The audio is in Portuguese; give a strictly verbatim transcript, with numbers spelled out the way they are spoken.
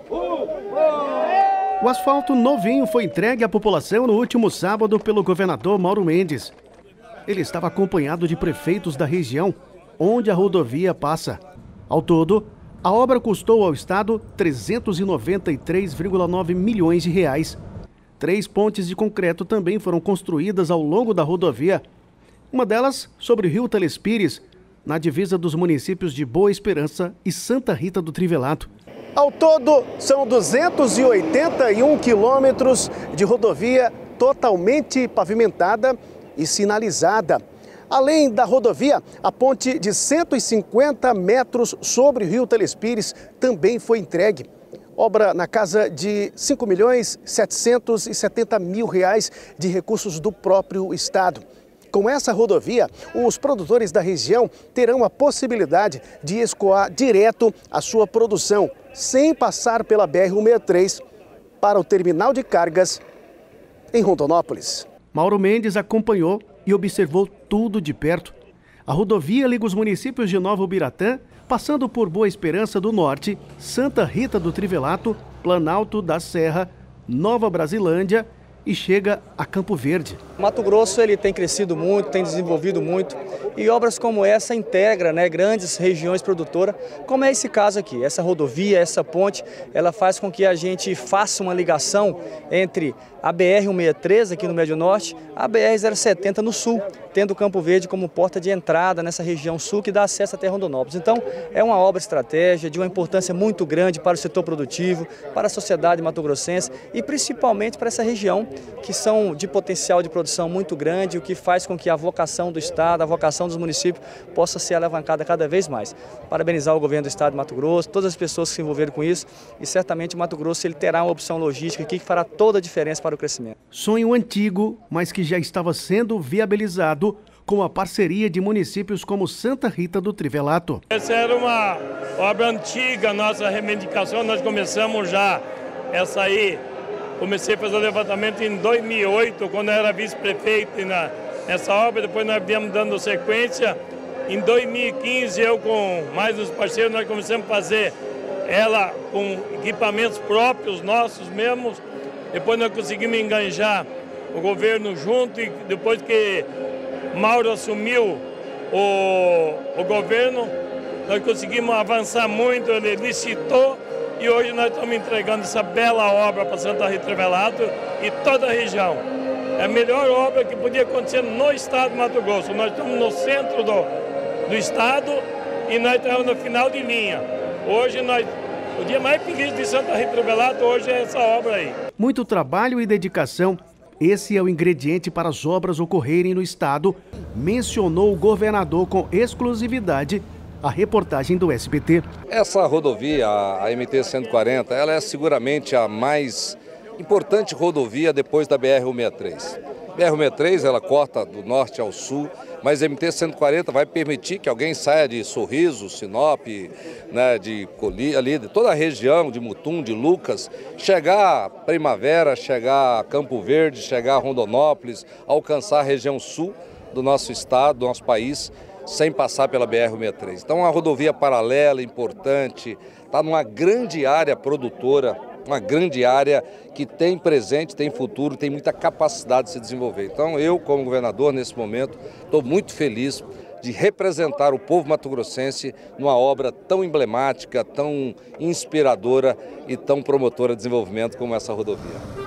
O asfalto novinho foi entregue à população no último sábado pelo governador Mauro Mendes. Ele estava acompanhado de prefeitos da região onde a rodovia passa. Ao todo, a obra custou ao estado trezentos e noventa e três vírgula nove milhões de reais. Três pontes de concreto também foram construídas ao longo da rodovia. Uma delas sobre o rio Telespires, na divisa dos municípios de Boa Esperança e Santa Rita do Trivelato. Ao todo, são duzentos e oitenta e um quilômetros de rodovia totalmente pavimentada e sinalizada. Além da rodovia, a ponte de cento e cinquenta metros sobre o rio Telespires também foi entregue. Obra na casa de cinco milhões setecentos e setenta mil reais de recursos do próprio estado. Com essa rodovia, os produtores da região terão a possibilidade de escoar direto a sua produção, sem passar pela B R cento e sessenta e três, para o terminal de cargas em Rondonópolis. Mauro Mendes acompanhou e observou tudo de perto. A rodovia liga os municípios de Nova Ubiratã, passando por Boa Esperança do Norte, Santa Rita do Trivelato, Planalto da Serra, Nova Brasilândia e chega a Campo Verde. Mato Grosso ele tem crescido muito, tem desenvolvido muito e obras como essa integram, né, grandes regiões produtoras, como é esse caso aqui. Essa rodovia, essa ponte, ela faz com que a gente faça uma ligação entre a B R cento e sessenta e três aqui no Médio Norte, a B R zero setenta no sul, tendo Campo Verde como porta de entrada nessa região sul que dá acesso até Rondonópolis. Então é uma obra estratégica de uma importância muito grande para o setor produtivo, para a sociedade mato-grossense e principalmente para essa região que são de potencial de produção muito grande, o que faz com que a vocação do estado, a vocação dos municípios possa ser alavancada cada vez mais. Parabenizar o governo do estado de Mato Grosso, todas as pessoas que se envolveram com isso e certamente o Mato Grosso ele terá uma opção logística aqui que fará toda a diferença para o crescimento. Sonho antigo, mas que já estava sendo viabilizado com a parceria de municípios como Santa Rita do Trivelato. Essa era uma obra antiga, nossa reivindicação, nós começamos já essa aí. Comecei a fazer o levantamento em dois mil e oito, quando eu era vice-prefeito nessa obra, depois nós viemos dando sequência. Em dois mil e quinze, eu com mais uns parceiros, nós começamos a fazer ela com equipamentos próprios, nossos mesmos. Depois nós conseguimos enganjar o governo junto e depois que Mauro assumiu o, o governo, nós conseguimos avançar muito, ele licitou. E hoje nós estamos entregando essa bela obra para Santa Rita do Trivelato e toda a região. É a melhor obra que podia acontecer no estado de Mato Grosso. Nós estamos no centro do, do estado e nós estamos no final de linha. Hoje, nós, o dia mais feliz de Santa Rita do Trivelato hoje é essa obra aí. Muito trabalho e dedicação. Esse é o ingrediente para as obras ocorrerem no estado, mencionou o governador com exclusividade. A reportagem do S B T. Essa rodovia, a M T cento e quarenta, ela é seguramente a mais importante rodovia depois da B R cento e sessenta e três. B R cento e sessenta e três ela corta do norte ao sul, mas a M T cento e quarenta vai permitir que alguém saia de Sorriso, Sinop, né, de Coli, ali, de toda a região, de Mutum, de Lucas, chegar a Primavera, chegar a Campo Verde, chegar a Rondonópolis, alcançar a região sul do nosso estado, do nosso país, sem passar pela B R cento e sessenta e três. Então, uma rodovia paralela, importante, está numa grande área produtora, uma grande área que tem presente, tem futuro, tem muita capacidade de se desenvolver. Então, eu, como governador, nesse momento, estou muito feliz de representar o povo mato-grossense numa obra tão emblemática, tão inspiradora e tão promotora de desenvolvimento como essa rodovia.